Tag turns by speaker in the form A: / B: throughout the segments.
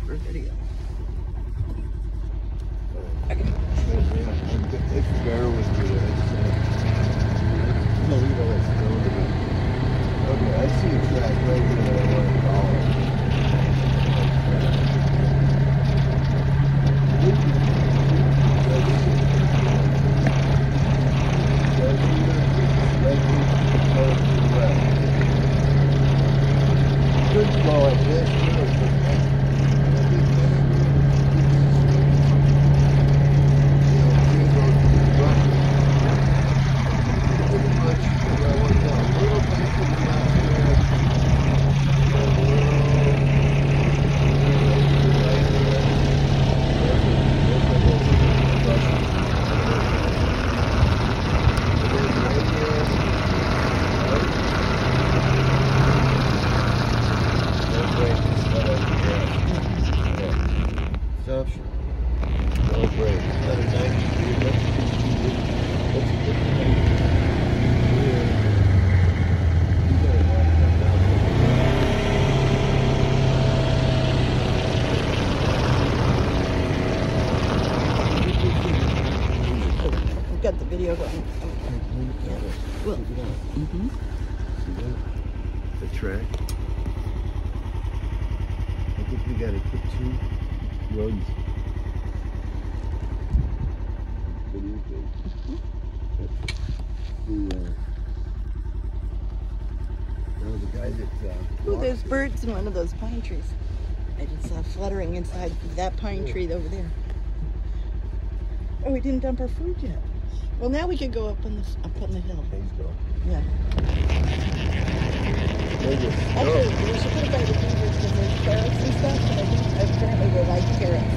A: for video.
B: If bear was good, no, leave all that snow to me. Okay, I see a track right here that I want to follow. Could go like this,
A: Got the video going. Yeah. Well,
B: the track. I think we got to put 2 roads. What do you think? The guy that.
A: Ooh, there's birds in one of those pine trees. I just saw fluttering inside that pine tree over there. Oh, we didn't dump our food yet. Well, now we can go up on the hill.
B: Let's go.
A: Yeah.
B: Actually,
A: Actually, we should put it by the beavers because there's carrots and stuff, and I think apparently they like carrots.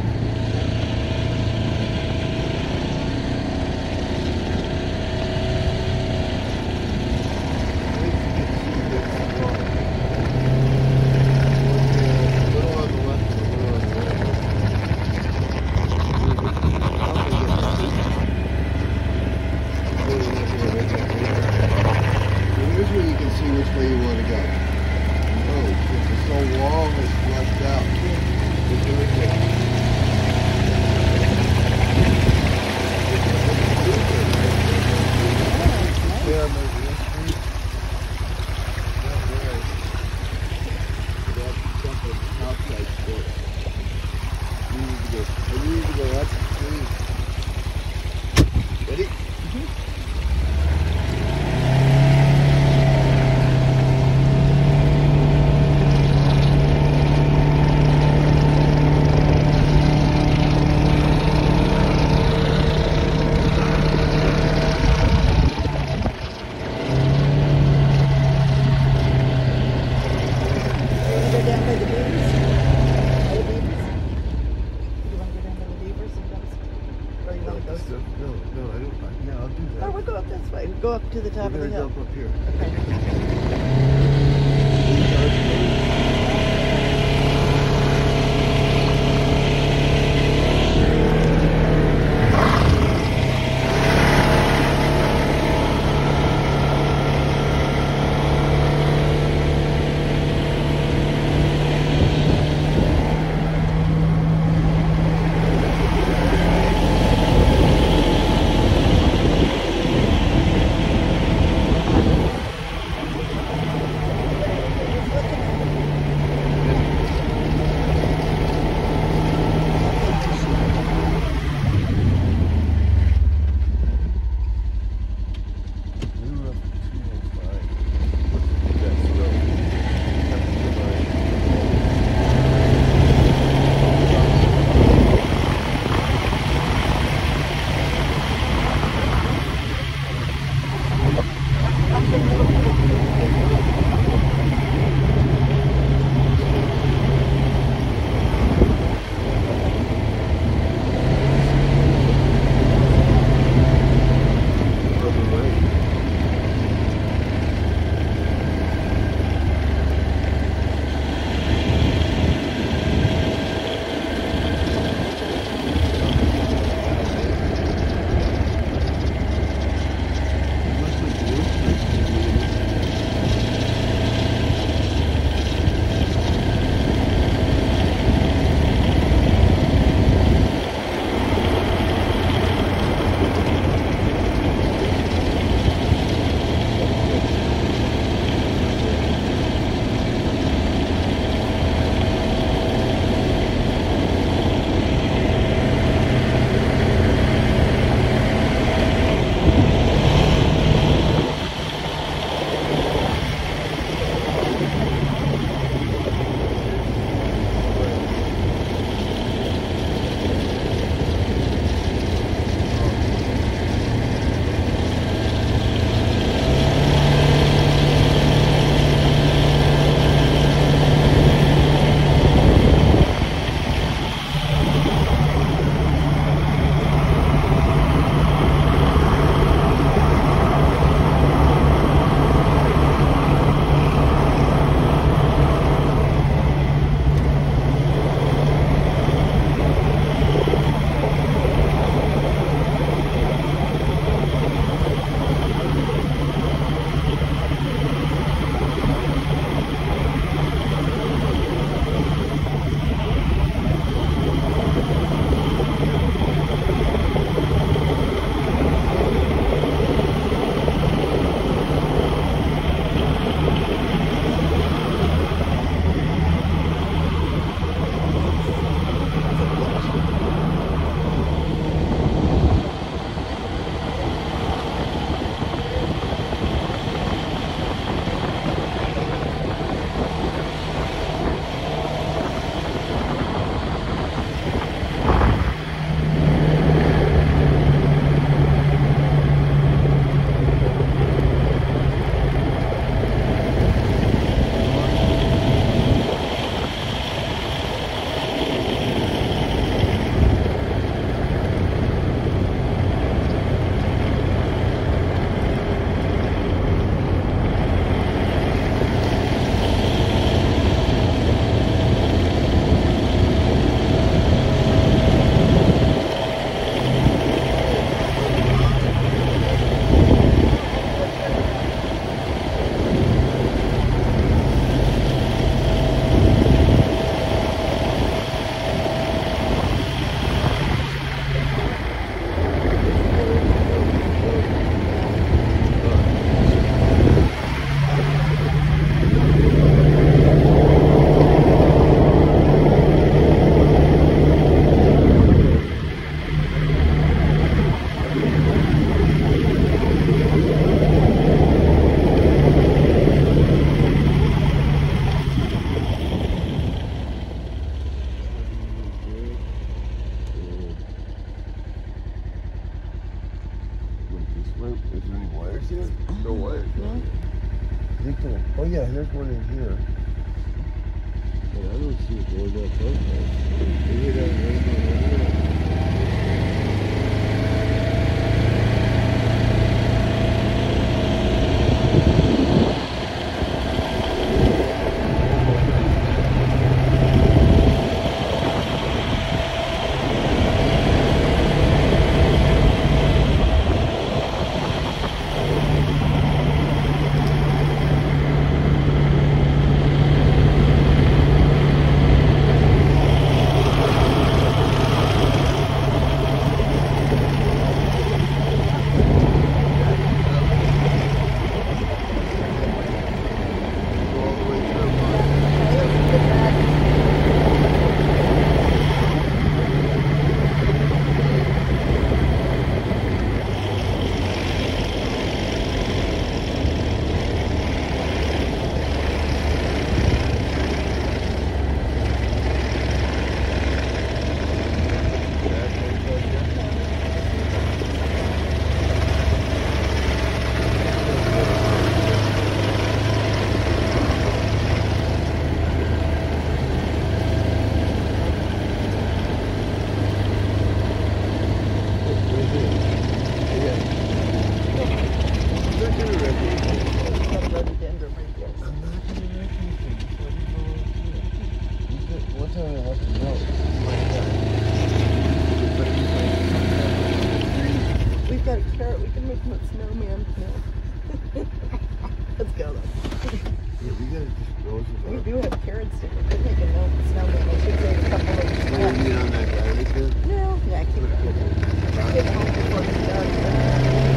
A: Go up to the top of the hill.
B: Up here.
A: Okay.
B: seen it? No way.
A: No.
B: Oh yeah, there's one in here. But I don't see it going that close. Maybe that right there.
A: We've got a carrot. We can make him a snowman now. Let's go though.
B: Yeah, we gotta just roll
A: We
B: it
A: do have carrots stickers. We could make a snowman. We should take a couple of
B: up.
A: steps.
B: You on that guy right there?
A: No, yeah, I can't get home before it's done.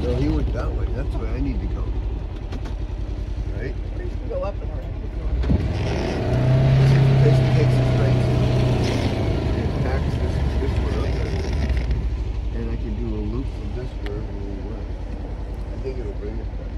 B: No, he went that way. That's where I need to go. Right?
A: Or you can go up and around.
B: This takes us right to it packs this one up there. And I can do a loop from this wherever we went. I think it'll bring us back.